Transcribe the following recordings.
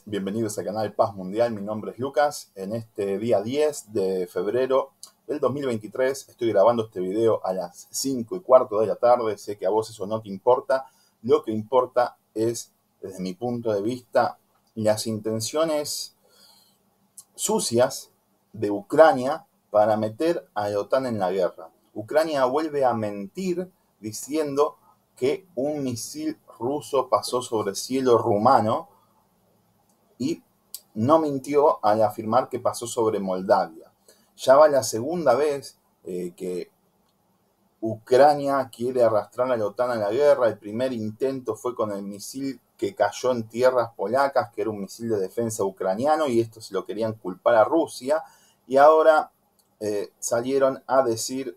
Bienvenidos al canal Paz Mundial, mi nombre es Lucas. En este día 10 de febrero del 2023 estoy grabando este video a las 5:15 de la tarde. Sé que a vos eso no te importa. Lo que importa es, desde mi punto de vista, las intenciones sucias de Ucrania para meter a la OTAN en la guerra. Ucrania vuelve a mentir diciendo que un misil ruso pasó sobre el cielo rumano y no mintió al afirmar que pasó sobre Moldavia. Ya va la segunda vez que Ucrania quiere arrastrar a la OTAN a la guerra. El primer intento fue con el misil que cayó en tierras polacas, que era un misil de defensa ucraniano, y esto se lo querían culpar a Rusia. Y ahora salieron a decir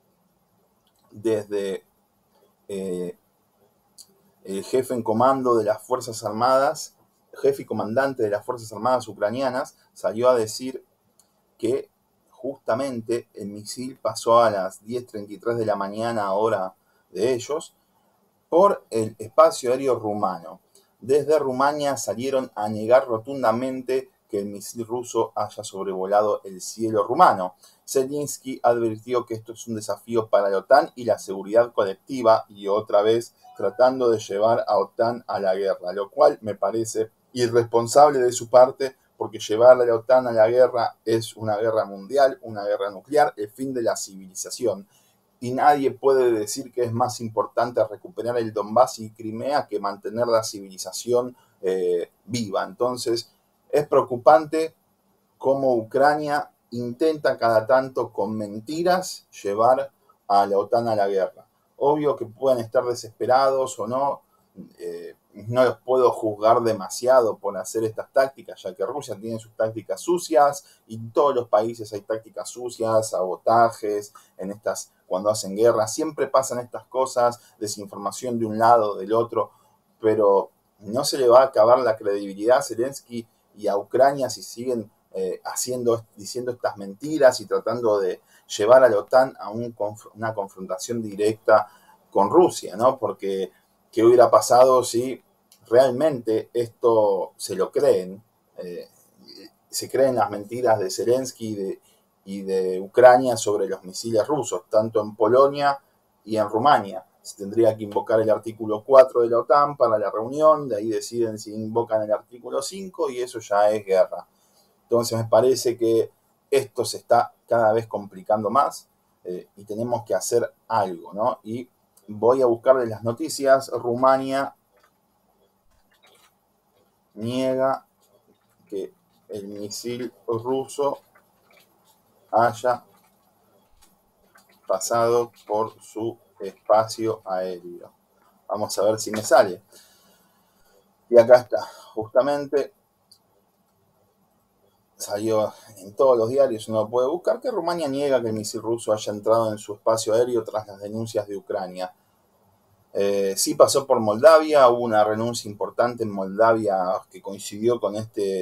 desde el jefe en comando de las Fuerzas Armadas, jefe y comandante de las Fuerzas Armadas ucranianas, salió a decir que justamente el misil pasó a las 10:33 de la mañana, hora de ellos, por el espacio aéreo rumano. Desde Rumania salieron a negar rotundamente que el misil ruso haya sobrevolado el cielo rumano. Zelensky advirtió que esto es un desafío para la OTAN y la seguridad colectiva, y otra vez tratando de llevar a OTAN a la guerra, lo cual me parece irresponsable de su parte, porque llevar a la OTAN a la guerra es una guerra mundial, una guerra nuclear, el fin de la civilización. Y nadie puede decir que es más importante recuperar el Donbass y Crimea que mantener la civilización viva. Entonces, es preocupante cómo Ucrania intenta cada tanto con mentiras llevar a la OTAN a la guerra. Obvio que pueden estar desesperados o no, no los puedo juzgar demasiado por hacer estas tácticas, ya que Rusia tiene sus tácticas sucias y en todos los países hay tácticas sucias, sabotajes, cuando hacen guerra, siempre pasan estas cosas, desinformación de un lado, del otro, pero no se le va a acabar la credibilidad a Zelensky y a Ucrania si siguen diciendo estas mentiras y tratando de llevar a la OTAN a una confrontación directa con Rusia, ¿no? Porque ¿qué hubiera pasado si realmente esto se lo creen? Se creen las mentiras de Zelensky y de Ucrania sobre los misiles rusos, tanto en Polonia y en Rumania. Se tendría que invocar el artículo 4 de la OTAN para la reunión, de ahí deciden si invocan el artículo 5 y eso ya es guerra. Entonces me parece que esto se está cada vez complicando más y tenemos que hacer algo, ¿no? Y voy a buscarles las noticias. Rumania niega que el misil ruso haya pasado por su espacio aéreo. Vamos a ver si me sale. Y acá está, justamente salió en todos los diarios, uno puede buscar que Rumania niega que el misil ruso haya entrado en su espacio aéreo tras las denuncias de Ucrania. Sí pasó por Moldavia, hubo una renuncia importante en Moldavia que coincidió con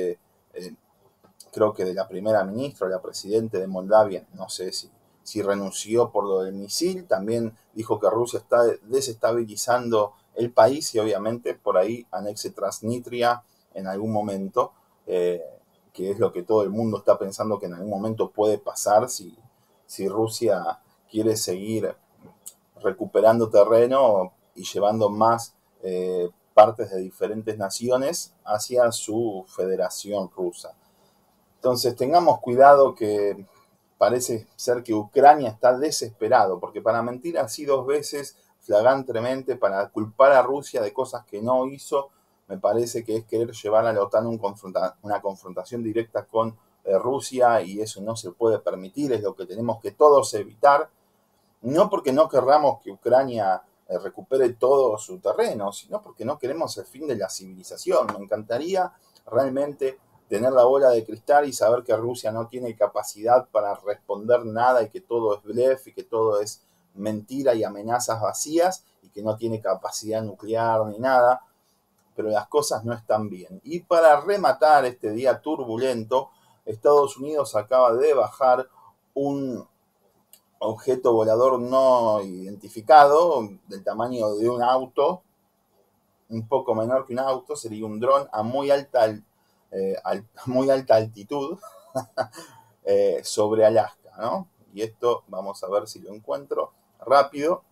creo que de la primera ministra o la presidenta de Moldavia, no sé si renunció por lo del misil, también dijo que Rusia está desestabilizando el país y obviamente por ahí anexe Transnistria en algún momento, que es lo que todo el mundo está pensando que en algún momento puede pasar si Rusia quiere seguir recuperando terreno y llevando más partes de diferentes naciones hacia su federación rusa. Entonces tengamos cuidado, que parece ser que Ucrania está desesperado, porque para mentir así dos veces flagrantemente, para culpar a Rusia de cosas que no hizo, me parece que es querer llevar a la OTAN una confrontación directa con Rusia, y eso no se puede permitir, es lo que tenemos que todos evitar, no porque no querramos que Ucrania recupere todo su terreno, sino porque no queremos el fin de la civilización. Me encantaría realmente tener la bola de cristal y saber que Rusia no tiene capacidad para responder nada y que todo es blef y que todo es mentira y amenazas vacías y que no tiene capacidad nuclear ni nada, pero las cosas no están bien. Y para rematar este día turbulento, Estados Unidos acaba de bajar un objeto volador no identificado del tamaño de un auto, un poco menor que un auto, sería un dron a muy alta muy alta altitud sobre Alaska, ¿no? Y esto vamos a ver si lo encuentro rápido.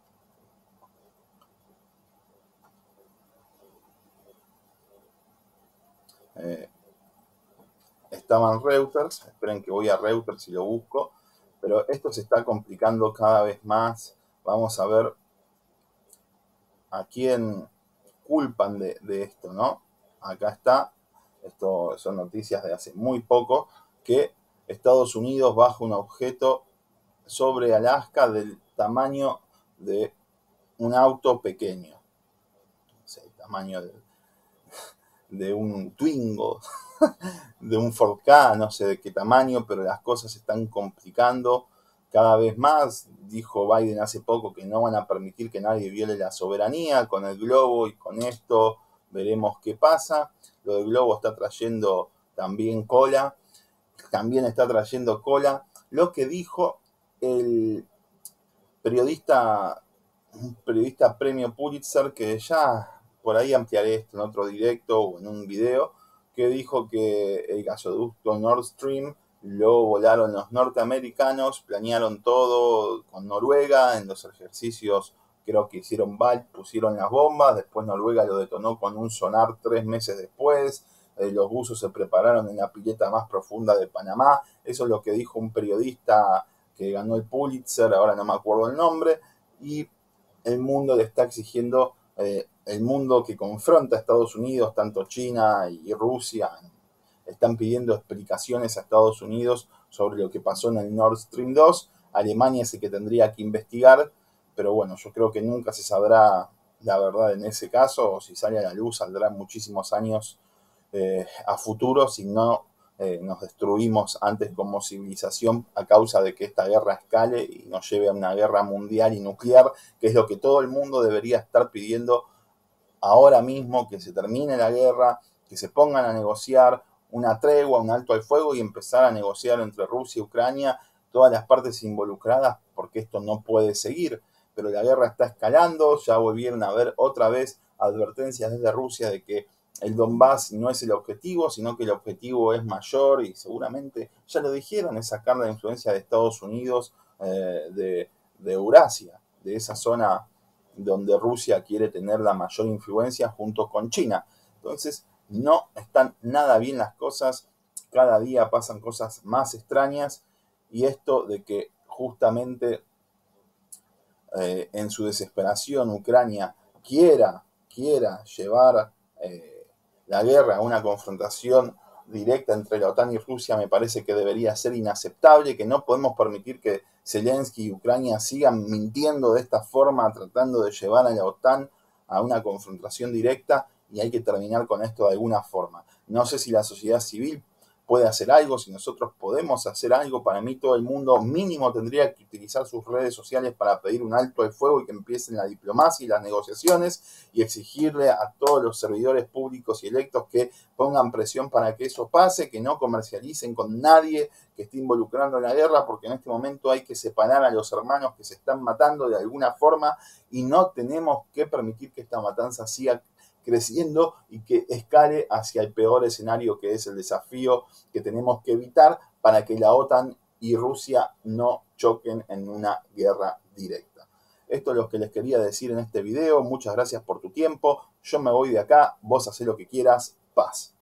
Estaba en Reuters, esperen que voy a Reuters y lo busco, pero esto se está complicando cada vez más. Vamos a ver a quién culpan de esto, ¿no? Acá está, esto son noticias de hace muy poco, que Estados Unidos baja un objeto sobre Alaska del tamaño de un auto pequeño, o sea, el tamaño de un Twingo, de un Ford Ka, no sé de qué tamaño, pero las cosas se están complicando cada vez más. Dijo Biden hace poco que no van a permitir que nadie viole la soberanía con el globo, y con esto veremos qué pasa. Lo del globo está trayendo también cola, lo que dijo el periodista, un periodista premio Pulitzer, que ya por ahí ampliaré esto en otro directo o en un video, que dijo que el gasoducto Nord Stream lo volaron los norteamericanos, planearon todo con Noruega, en los ejercicios creo que hicieron pusieron las bombas, después Noruega lo detonó con un sonar 3 meses después, los buzos se prepararon en la pileta más profunda de Panamá. Eso es lo que dijo un periodista que ganó el Pulitzer, ahora no me acuerdo el nombre, y el mundo le está exigiendo, el mundo que confronta a Estados Unidos, tanto China y Rusia, están pidiendo explicaciones a Estados Unidos sobre lo que pasó en el Nord Stream 2. Alemania es el que tendría que investigar, pero bueno, yo creo que nunca se sabrá la verdad en ese caso, o si sale a la luz saldrá muchísimos años a futuro, si no nos destruimos antes como civilización a causa de que esta guerra escale y nos lleve a una guerra mundial y nuclear, que es lo que todo el mundo debería estar pidiendo ahora mismo, que se termine la guerra, que se pongan a negociar una tregua, un alto al fuego y empezar a negociar entre Rusia y Ucrania, todas las partes involucradas, porque esto no puede seguir. Pero la guerra está escalando, ya volvieron a ver otra vez advertencias desde Rusia de que el Donbass no es el objetivo, sino que el objetivo es mayor, y seguramente ya lo dijeron, es sacar la influencia de Estados Unidos de Eurasia, de esa zona donde Rusia quiere tener la mayor influencia junto con China. Entonces, no están nada bien las cosas, cada día pasan cosas más extrañas, y esto de que justamente en su desesperación Ucrania quiera llevar la guerra a una confrontación directa entre la OTAN y Rusia, me parece que debería ser inaceptable, que no podemos permitir que Zelensky y Ucrania sigan mintiendo de esta forma, tratando de llevar a la OTAN a una confrontación directa, y hay que terminar con esto de alguna forma. No sé si la sociedad civil puede hacer algo, si nosotros podemos hacer algo. Para mí todo el mundo mínimo tendría que utilizar sus redes sociales para pedir un alto al fuego y que empiecen la diplomacia y las negociaciones, y exigirle a todos los servidores públicos y electos que pongan presión para que eso pase, que no comercialicen con nadie que esté involucrando en la guerra, porque en este momento hay que separar a los hermanos que se están matando de alguna forma, y no tenemos que permitir que esta matanza siga creciendo y que escale hacia el peor escenario, que es el desafío que tenemos que evitar para que la OTAN y Rusia no choquen en una guerra directa. Esto es lo que les quería decir en este video. Muchas gracias por tu tiempo. Yo me voy de acá. Vos hacé lo que quieras. Paz.